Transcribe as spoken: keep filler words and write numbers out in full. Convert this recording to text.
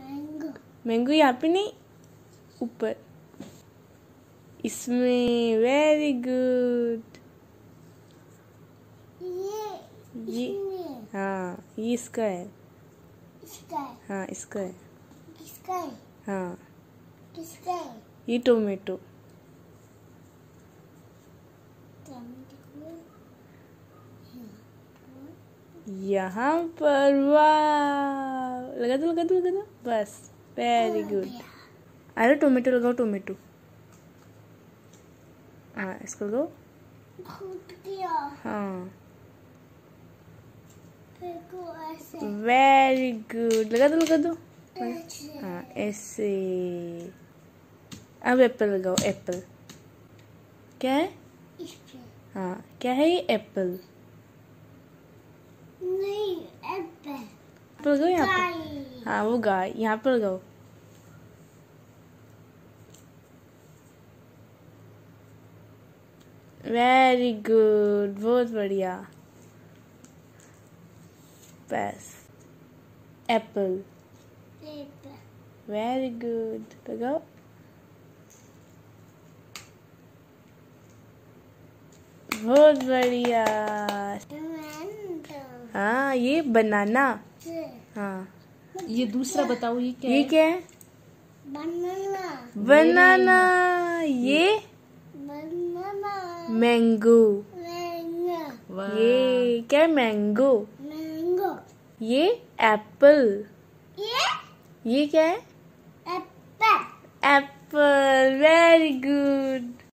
Mango. Mango यहाँ पे नहीं, ऊपर इसमें। Very good. ये ये इसमें। हाँ, ये इसका है। इसका है। हाँ, इसका है। किसका है? हाँ, किसका है? ये टोमेटो। यहाँ पर वाह, लगा दो लगा दो लगा दो, बस। Very good. अरे टोमेटो लगाओ, टोमेटो। हाँ, इसको लगाओ। फूट गया। हाँ, देखो ऐसे। Very good. लगा दो लगा दो। ऐसे। हाँ, ऐसे। अब एप्पल लगाओ, एप्पल। क्या है? इस पे। हाँ, क्या है ये? एप्पल। नहीं, एप्पल। एप्पल लगाओ यहाँ गाय। पर। हाँ, वो गाय। यहाँ पर लगाओ। वेरी गुड, बहुत बढ़िया। बस। एप्पल। एप्पल। Very good. लगाओ। बहुत बढ़िया। टमाटो। हाँ, ये बनाना। से। हाँ, ये दूसरा बताओ, ये क्या ये है? क्या है? बनाना। बनाना। ये बनाना। मैंगो। मैंगो। वाह। ये क्या है? मैंगो। मैंगो। ये एप्पल। ये ये क्या है? एप्पल। एप्पल। Very good.